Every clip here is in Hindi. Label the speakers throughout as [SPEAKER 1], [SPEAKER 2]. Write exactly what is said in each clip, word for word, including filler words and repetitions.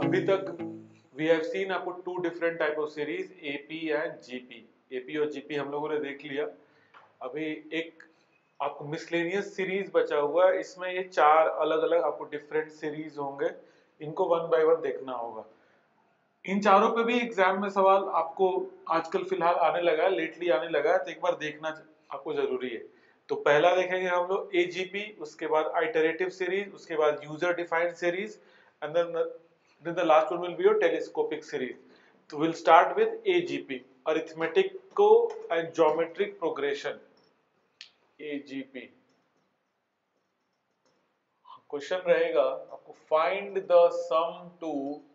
[SPEAKER 1] अभी तक we have seen आपको two different type of series A P and G P. A P और G P हम लोगों ने देख लिया। अभी एक आपको मिसलेनियस सीरीज बचा हुआ है, इसमें ये चार अलग अलग आपको डिफरेंट सीरीज होंगे, इनको वन बाय वन देखना होगा। इन चारों पे भी एग्जाम में सवाल आपको आजकल फिलहाल आने लगा है, लेटली आने लगा है, तो एक बार देखना आपको जरूरी है। तो पहला देखेंगे हम लोग A G P, उसके बाद आइटरेटिव सीरीज, उसके बाद user defined series, and then then the last one will be your telescopic series. So we'll start with A G P, Arithmetico and Geometric Progression. A G P. Question रहेगा आपको find the sum to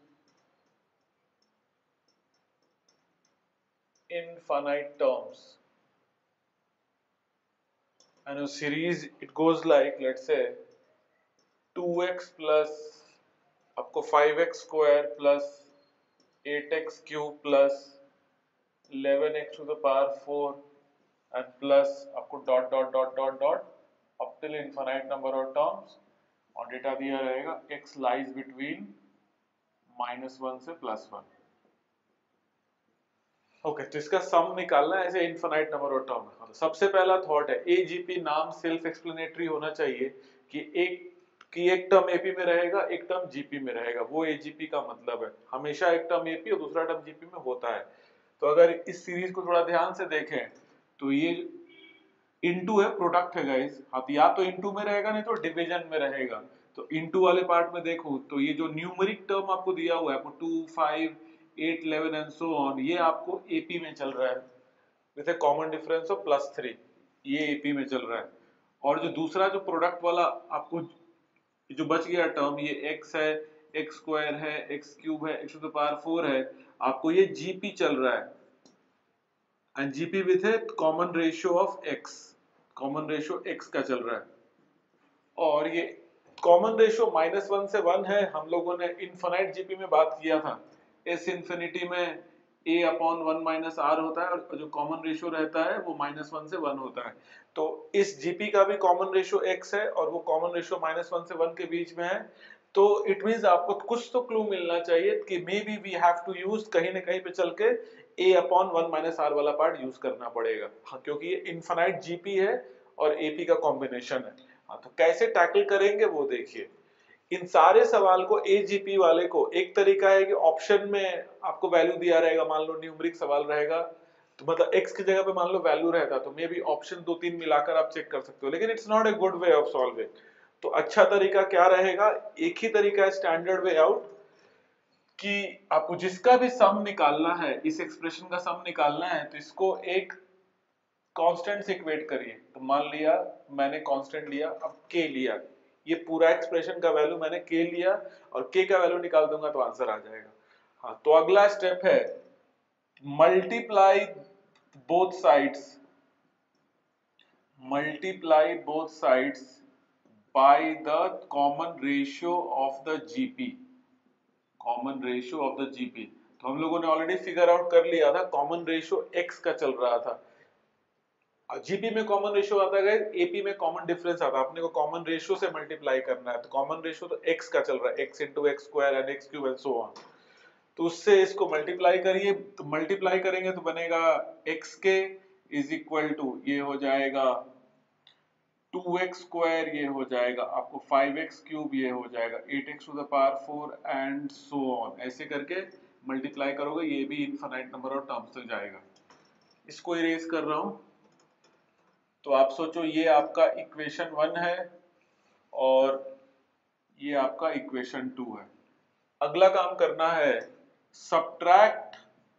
[SPEAKER 1] infinite terms. And a series it goes like, let's say two x plus आपको five x square plus eight x cube plus eleven x to the power four and plus आपको dot dot dot dot dot up till infinite number of terms, और डेटा दिया रहेगा x lies between minus one से प्लस वन। ओके, तो इसका सम निकालना है ऐसे इनफाइनाइट नंबर ऑफ टर्म। सबसे पहला थॉट है A G P नाम सेल्फ एक्सप्लेनेटरी होना चाहिए कि एक कि एक टर्म A P में रहेगा, एक टर्म G P में रहेगा, वो A G P का मतलब है। हमेशा एक टर्म A P और दूसरा टर्म G P में होता है। तो अगर इस सीरीज को थोड़ा ध्यान से देखें तो ये इनटू है, प्रोडक्ट है गाइस। हाँ, या तो इनटू में रहेगा नहीं तो डिवीजन में रहेगा। तो इनटू वाले पार्ट में देखो तो ये जो न्यूमेरिक टर्म आपको दिया हुआ है, आपको two, five, eight, eleven and so on, ये आपको A P में चल रहा है with a common difference of plus three, ये A P में चल रहा है। और जो दूसरा जो प्रोडक्ट वाला आपको जो बच गया टर्म, ये x है, x स्क्वायर है, x क्यूब है, x to the power four है, आपको ये G P चल रहा है, and G P with a common ratio of x, common ratio x का चल रहा है। और ये कॉमन रेशियो माइनस वन से वन है। हम लोगों ने इनफाइनाइट G P में बात किया था, s इंफिनिटी में a upon one minus r होता है, और जो कॉमन रेशियो रहता है वो माइनस वन से वन होता है। तो इस G P का भी कॉमन रेशियो x है और वो कॉमन रेशियो माइनस वन से वन के बीच में है। तो इट मींस आपको कुछ तो क्लू मिलना चाहिए कि maybe we have to use, कहीं ना कहीं पे चल के a upon one minus r वाला पार्ट यूज करना पड़ेगा। हाँ, क्योंकि ये इनफाइनाइट G P है और A P का कॉम्बिनेशन है। हाँ, तो कैसे टैकल करेंगे वो देखिए। इन सारे सवाल को A G P वाले को एक तरीका है कि ऑप्शन में आपको वैल्यू दिया रहेगा, मान लो न्यूमेरिक सवाल रहेगा तो मतलब x की जगह पे मान लो वैल्यू रहता तो मे बी ऑप्शन दो तीन मिलाकर आप चेक कर सकते हो, लेकिन it's not a good way of solving. तो अच्छा तरीका क्या रहेगा, एक ही तरीका है स्टैंडर्ड वे आउट, कि आपको जिसका भी सम निकालना है, इस एक्सप्रेशन का सम निकालना है, तो इसको एक कांस्टेंट से इक्वेट करिए। तो मान लिया मैंने कांस्टेंट लिया, अब k लिया, ये पूरा एक्सप्रेशन का वैल्यू मैंने k लिया और k का वैल्यू निकाल दूंगा तो आंसर आ जाएगा। हाँ, तो अगला स्टेप है multiply both sides, multiply both sides by the common ratio of the G P, common ratio of the G P। तो हम लोगों ने ऑलरेडी फिगर आउट कर लिया था, कॉमन रेशियो x का चल रहा था। G P में कॉमन रेशियो आता है, A P में कॉमन डिफरेंस आता है, अपने को कॉमन रेशियो से मल्टीप्लाई करना है। तो कॉमन रेशियो तो x का चल रहा है, x into x square and x cube and so on. तो उससे इसको मल्टीप्लाई करिए, तो मल्टीप्लाई करेंगे तो बनेगा xk इज इक्वल टू, ये हो जाएगा टू एक्स स्क्वायर, ये हो जाएगा आपको फाइव एक्स क्यूब, ये हो जाएगा eight x to the power four and so on. ऐसे करके मल्टीप्लाई करोगे, ये भी इनफाइनाइट नंबर ऑफ टर्म्स तक जाएगा। इसको इरेज कर रहा हूं, तो आप सोचो ये आपका इक्वेशन वन है और ये आपका इक्वेशन टू है। अगला काम करना है subtract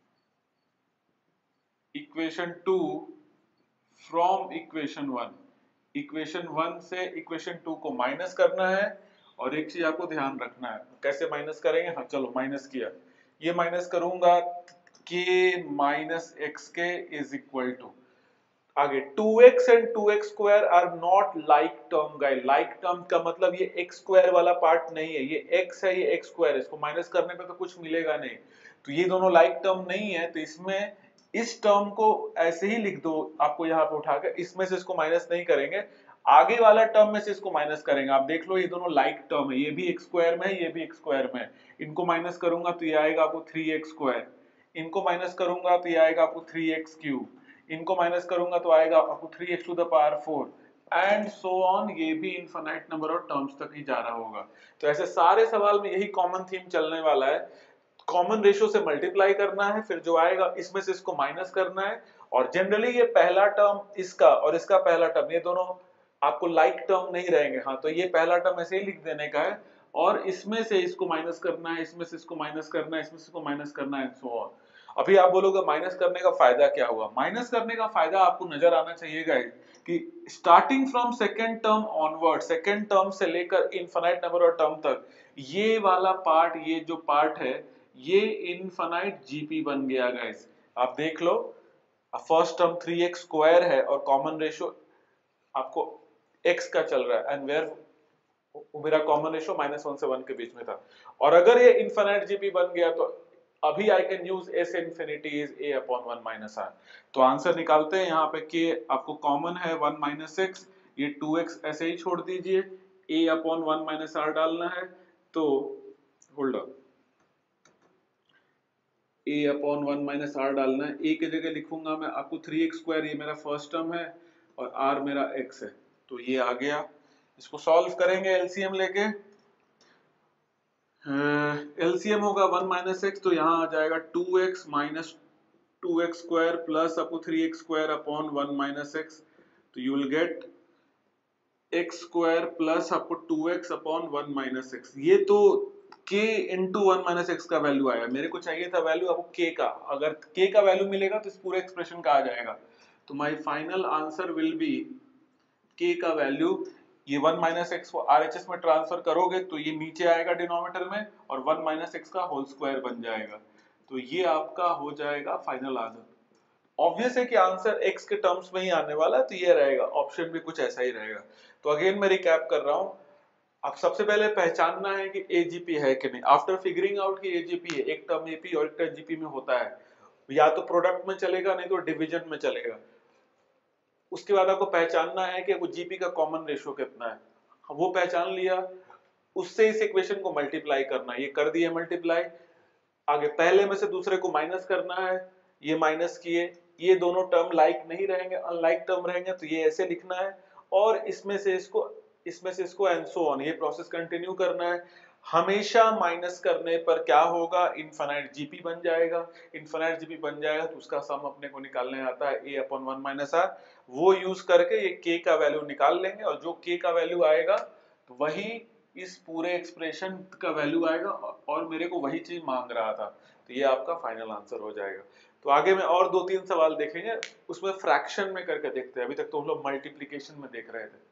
[SPEAKER 1] equation two from equation one. Equation one से इक्वेशन टू को माइनस करना है, और एक चीज आपको ध्यान रखना है, कैसे माइनस करेंगे। हाँ चलो, माइनस किया, ये माइनस करूंगा k minus x k is equal to, आगे two x and two x square are not like term guys. Like term का मतलब ये x स्क्वायर वाला पार्ट नहीं है, ये x है, ये x स्क्वायर है, इसको माइनस करने पे तो कुछ मिलेगा नहीं। तो ये दोनों लाइक टर्म नहीं है, तो इसमें इस टर्म को ऐसे ही लिख दो, आपको यहाँ पे उठा के इसमें से इसको माइनस नहीं करेंगे, आगे वाला टर्म में से इसको माइनस करेंगे। आप देख लो ये दोनों लाइक टर्म है, ये भी एक स्क्वायर में है, ये भी एक स्क्वायर में है। इनको माइनस करूंगा तो ये आएगा आपको थ्री एक्स स्क्वायर, इनको माइनस करूंगा तो ये आएगा आपको थ्री एक्स क्यूब, इनको माइनस करूंगा तो आएगा आपको three x to the power four and so on. ये भी इनफाइनाइट नंबर ऑफ टर्म्स तक ही जा रहा होगा। तो ऐसे सारे सवाल में यही कॉमन थीम चलने वाला है, कॉमन रेशियो से मल्टीप्लाई करना है, फिर जो आएगा इसमें से इसको माइनस करना है। और जनरली ये पहला टर्म इसका और इसका पहला टर्म, ये दोनों आपको लाइक टर्म नहीं रहेंगे। हाँ, तो ये पहला टर्म ऐसे ही लिख देने का है और इसमें से इसको माइनस करना है, इसमें से इसको माइनस करना है, इसमें से इसको माइनस करना है, सो ऑन। अभी आप बोलोगे माइनस करने का फायदा क्या हुआ? माइनस करने का फायदा आपको नजर आना चाहिए गाइस कि starting from second term onward, second term से लेकर इनफाइनाइट नंबर ऑफ टर्म तक, ये वाला पार्ट, ये जो पार्ट है ये इनफाइनाइट जीपी बन गया गाइस। आप देख लो, first term three x square है और कॉमन रेशियो आपको x का चल रहा है एंड वेयर मेरा कॉमन रेशियो माइनस वन से वन के बीच में था। और अगर ये इनफाइनाइट जीपी बन गया तो अभी I can use s infinity is a upon one minus r. तो आंसर निकालते हैं, यहाँ पे k आपको कॉमन है वन माइनस एक्स, ये टू एक्स ऐसे ही छोड़ दीजिए, a upon one minus r डालना है। तो hold on, a upon one minus r डालना है, a की जगह लिखूंगा मैं आपको थ्री एक्स स्क्वायर, ये मेरा फर्स्ट टर्म है और r मेरा x है, तो ये आ गया। इसको सॉल्व करेंगे एलसीएम लेके, एलसीएम होगा वन माइनस एक्स, तो यहाँ आ जाएगा two x minus two x square plus आपको three x square upon one minus x, तो you will get x square plus आपको two x upon one minus x. ये तो k into one minus x का वैल्यू आया, मेरे को चाहिए था वैल्यू आपको k का। अगर k का वैल्यू मिलेगा तो इस पूरे एक्सप्रेशन का आ जाएगा। तो my final answer will be k का वैल्यू, ये वन माइनस एक्स को आरएचएस में ट्रांसफर करोगे तो ये नीचे आएगा डिनोमिनेटर में और वन माइनस एक्स का होल स्क्वायर बन जाएगा। तो ये आपका हो जाएगा फाइनल आंसर। ऑब्वियस है कि आंसर x के टर्म्स में ही आने वाला है, तो ये रहेगा, ऑप्शन भी कुछ ऐसा ही रहेगा। तो अगेन मैं रिकैप कर रहा हूँ, आप सबसे पहले पहचानना है कि एजीपी है कि नहीं। आफ्टर फिगरिंग आउट कि एजीपी है, एक टर्म एपी और एक टर्म जीपी में होता है, या तो प्रोडक्ट में चलेगा नहीं तो डिवीजन में चलेगा। उसके बाद आपको पहचानना है कि वो जीपी का कॉमन रेशियो कितना है, वो पहचान लिया, उससे इस इक्वेशन को मल्टीप्लाई करना है, ये कर दिए मल्टीप्लाई। आगे पहले में से दूसरे को माइनस करना है, ये माइनस किए, ये दोनों टर्म लाइक नहीं रहेंगे, अनलाइक टर्म रहेंगे, तो ये ऐसे लिखना है और इसमें से इसको इसमें से इसको एंड सो ऑन, ये प्रोसेस कंटिन्यू करना है। हमेशा माइनस करने पर क्या होगा, इनफाइनाइट जीपी बन जाएगा। इनफाइनाइट जीपी बन जाएगा तो उसका सम अपने को निकालने आता है a upon one minus r, वो यूज करके ये k का वैल्यू निकाल लेंगे और जो k का वैल्यू आएगा तो वही इस पूरे एक्सप्रेशन का वैल्यू आएगा और मेरे को वही चीज मांग रहा था, तो ये आपका फाइनल आंसर हो जाएगा। तो आगे में और दो तीन सवाल देखेंगे, उसमें फ्रैक्शन में करके देखते हैं, अभी तक तो हम लोग मल्टीप्लिकेशन में देख रहे थे।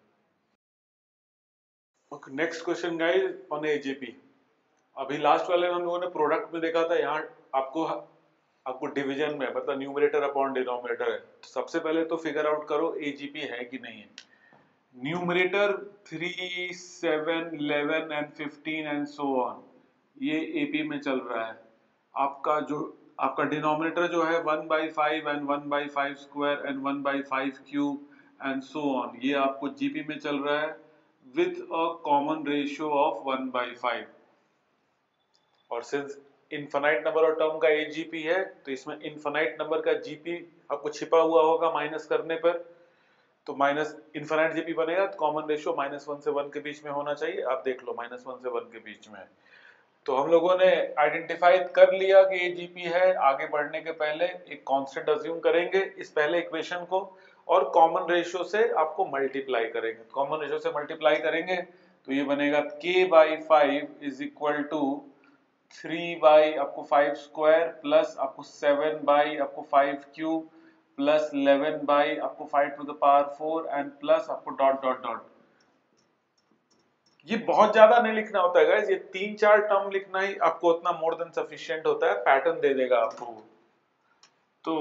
[SPEAKER 1] Okay, next question guys on AGP. अभी लास्ट वाले में हम लोगों ने प्रोडक्ट में देखा था, यहाँ आपको आपको डिवीजन में, मतलब न्यूमरेटर अपॉन डिनोमिनेटर है। तो सबसे पहले तो फिगर आउट करो एजीपी है कि नहीं है। Numerator three, seven, eleven and fifteen and so on, ये एपी में चल रहा है। आपका जो आपका डिनोमिनेटर जो है one by five and one by five square and one by five cube and so on, ये आपको जीपी में चल रहा है with a common ratio of one by five. और since infinite number of term का एजीपी है तो इसमें इनफाइनाइट नंबर का जीपी आपको छिपा हुआ होगा माइनस करने पर, तो माइनस इनफाइनाइट जीपी बनेगा तो कॉमन रेशियो माइनस वन से वन के बीच में होना चाहिए। आप देख लो माइनस वन से वन के बीच में है। तो हम लोगों ने आइडेंटिफाई कर लिया कि ये जीपी है। आगे बढ़ने के पहले एक कांस्टेंट अज्यूम करेंगे इस पहले इक्वेशन को और कॉमन रेशियो से आपको मल्टीप्लाई करेंगे। कॉमन रेशियो से मल्टीप्लाई करेंगे तो ये बनेगा k by five is equal to three by आपको फाइव स्क्वायर प्लस आपको सेवन बाई आपको five cube plus eleven by आपको five to the power four and plus आपको डॉट डॉट डॉट। ये बहुत ज्यादा नहीं लिखना होता है गाइस, ये तीन चार टर्म लिखना ही आपको उतना मोर देन सफिशिएंट होता है, पैटर्न दे देगा आपको। तो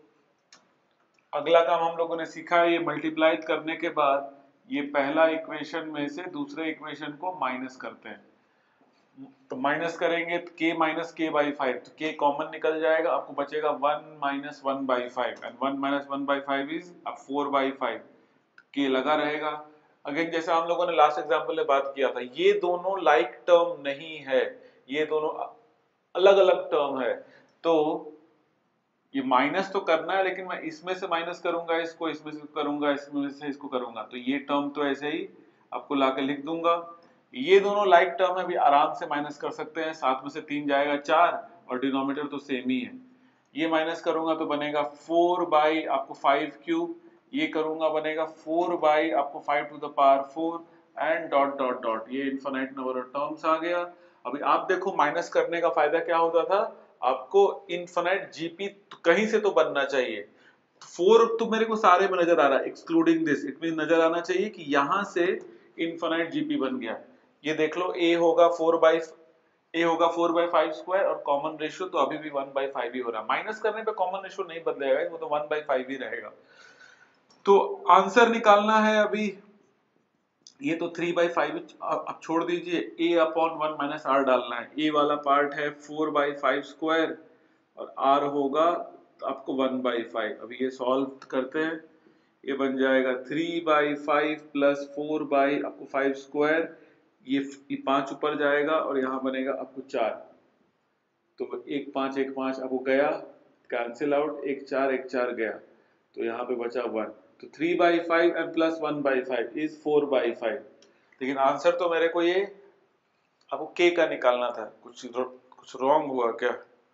[SPEAKER 1] अगला काम हम लोगों ने सीखा है, ये मल्टीप्लाई करने के बाद ये पहला इक्वेशन में से दूसरे इक्वेशन को माइनस करते हैं। तो माइनस करेंगे तो k माइनस के बाई फाइव, तो k कॉमन निकल जाएगा, आपको बचेगा one minus one by five and one minus one by five is अब फोर बाई फाइव, k लगा रहेगा। अगेन जैसे हम लोगों ने लास्ट एग्जांपल में बात किया था, ये दोनों लाइक टर्म नहीं है, ये दोनों अलग अलग टर्म है, तो ये माइनस तो करना है लेकिन मैं इसमें से माइनस करूंगा इसको, इसमें से करूंगा, इसमें से इसको करूंगा, तो ये टर्म तो ऐसे ही आपको लाके लिख दूंगा। ये दोनों लाइक टर्म है, भी आराम से माइनस कर सकते हैं, सात में से तीन जाएगा चार और डिनोमिनेटर तो सेम ही है। ये माइनस करूंगा तो बनेगा फोर बाई आपको फाइव क्यूब, ये करूंगा बनेगा फोर बाई आपको five to the power four and dot dot dot, ये इनफाइनाइट नंबर ऑफ टर्म्स आ गया। अभी आप देखो माइनस करने का फायदा क्या होता था, आपको इनफाइनाइट जीपी कहीं से तो बनना चाहिए। फोर तो मेरे को सारे में नजर आ रहा है एक्सक्लूडिंग दिस, इट मीन नजर आना चाहिए कि यहां से इनफाइनाइट जीपी बन गया। ये देख लो a होगा फोर बाई ए होगा फोर बाई फाइव स्क्वायर और कॉमन रेशियो तो अभी भी वन बाई फाइव ही हो रहा है, माइनस करने पे कॉमन रेशियो नहीं बदलेगा, वो तो वन बाई फाइव ही रहेगा। तो आंसर निकालना है अभी, ये तो थ्री बाई फाइव अब छोड़ दीजिए, a upon one minus r डालना है। a वाला पार्ट है फोर बाई फाइव स्क्वायर और r होगा आपको वन बाई फाइव। अभी ये सॉल्व करते हैं, ये बन जाएगा three by five plus four by आपको फाइव स्क्वायर, ये, ये पांच ऊपर जाएगा और यहाँ बनेगा आपको चार, तो एक पांच एक पांच आपको गया कैंसिल आउट, एक चार एक चार गया, तो यहाँ पे बचा वन, तो three by five and plus one by five is four by five. लेकिन आंसर तो मेरे को ये आपको के का निकालना था, कुछ कुछ रॉन्ग हुआ क्या?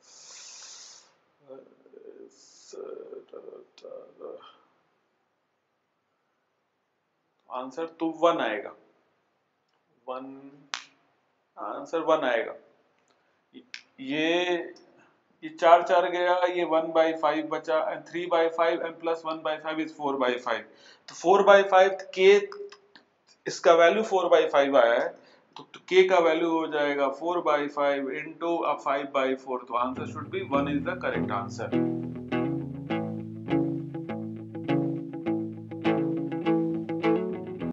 [SPEAKER 1] आंसर तो वन आएगा, वन आंसर वन आएगा। ये ये चार चार गया, ये वन बाई फाइव बचा and three by five and plus one by five is four by five, तो फोर बाई फाइव के इसका वैल्यू फोर बाई फाइव आया है, तो, तो के का वैल्यू हो जाएगा four by five into five by four, तो answer should be one is the correct answer.